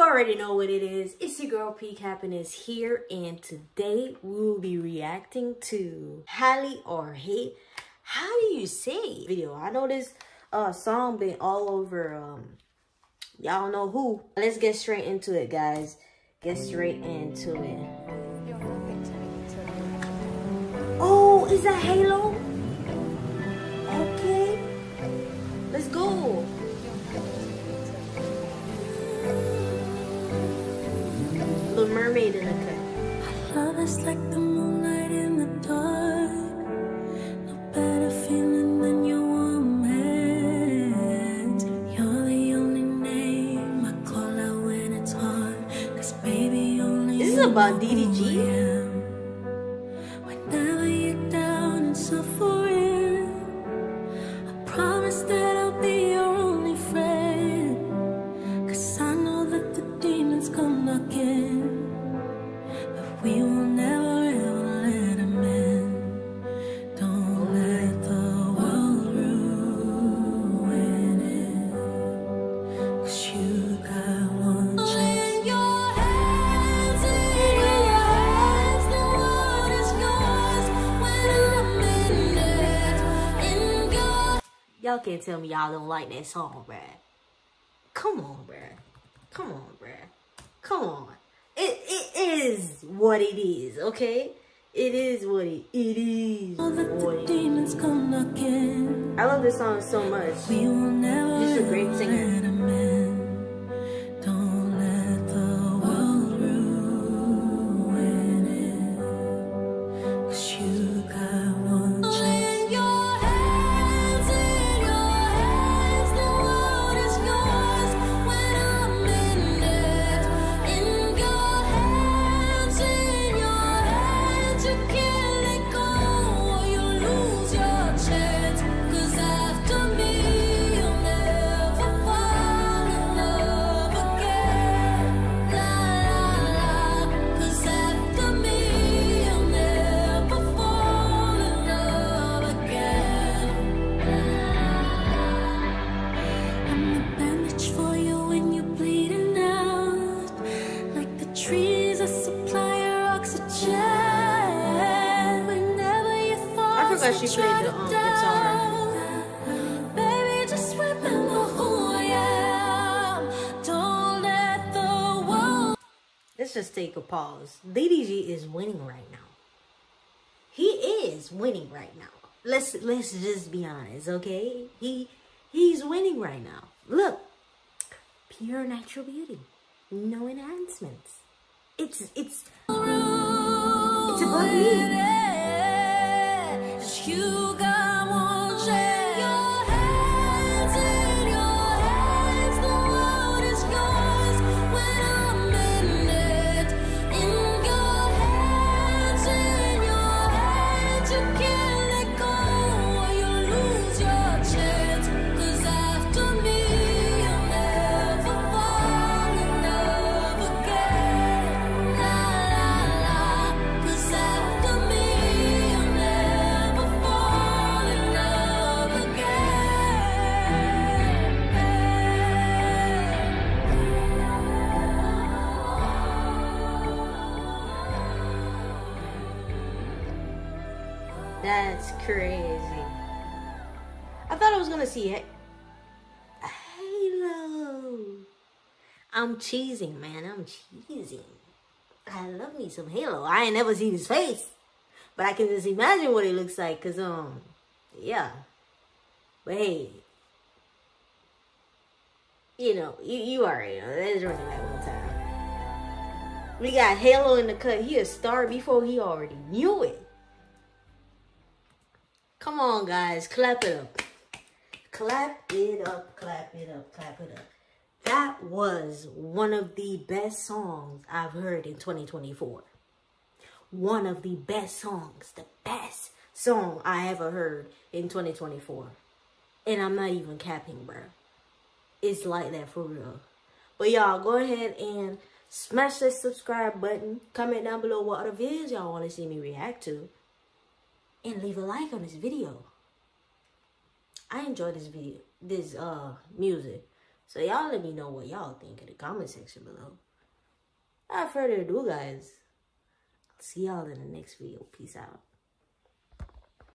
already know what it is. It's your girl Peak Happiness here, and today we will be reacting to Halle or Hate. How do you say video? I know this song been all over y'all know who. Let's get straight into it, guys. Get straight into it. Oh, is that Halo? Okay, let's go. Little Mermaid in the cut. Love is like the moonlight in the dark. No better feeling than your warm hands. You're the only name I call out when it's hard. 'Cause baby, only this is about DDG. Whenever you're down and suffering, I promise that I'll be your only friend. 'Cause I know that the demons come knocking, we will never ever let him in. Don't let the world ruin it. 'Cause you got one chance. In your hands, the world is yours. When I'm in it, in your... Y'all can't tell me y'all don't like that song, bruh. Come on, bruh. Come on, bruh. Come on. It is what it is, okay? It is what it is. All that the demons come knocking. I love this song so much. We will never She's a great ever singer. let him in. Don't let the world ruin it. 'Cause you got one chance. In your hands, the world is yours. When I'm in it, in your hands, you can't let go or you lose your chance. 'Cause after me, you'll never fall in love again. La la la. 'Cause after me, you'll never fall in love again. I'm the bandage for you when you're bleeding out. Like the trees, I supply your oxygen. Whenever you fall, I forgot she played the guitar. Baby, just remember who I am. Don't let the world... Let's just take a pause. DDG is winning right now. He is winning right now. Let's just be honest, okay? He's winning right now. Look, pure natural beauty, no enhancements. It's above me. You got one chance. In your hands, the world is yours. When I'm in it, in your hands, you can't let go or you lose your chance. 'Cause after me, you'll never fall in love again. La la la. 'Cause after me, you'll never fall in love again. That's crazy. I thought I was gonna see it. Halo. I'm cheesing, man. I'm cheesing. I love me some Halo. I ain't never seen his face, but I can just imagine what it looks like. Cause yeah. But hey, you know, you already know. Let's run it that one time. We got Halo in the cut. He a star before he already knew it. Come on, guys. Clap it up. Clap it up. Clap it up. Clap it up. That was one of the best songs I've heard in 2024. One of the best songs. The best song I ever heard in 2024. And I'm not even capping, bro. It's like that for real. But y'all, go ahead and smash that subscribe button. Comment down below what other videos y'all want to see me react to. And leave a like on this video. I enjoy this video, this music. So y'all let me know what y'all think in the comment section below. Without further ado, guys, I'll see y'all in the next video. Peace out.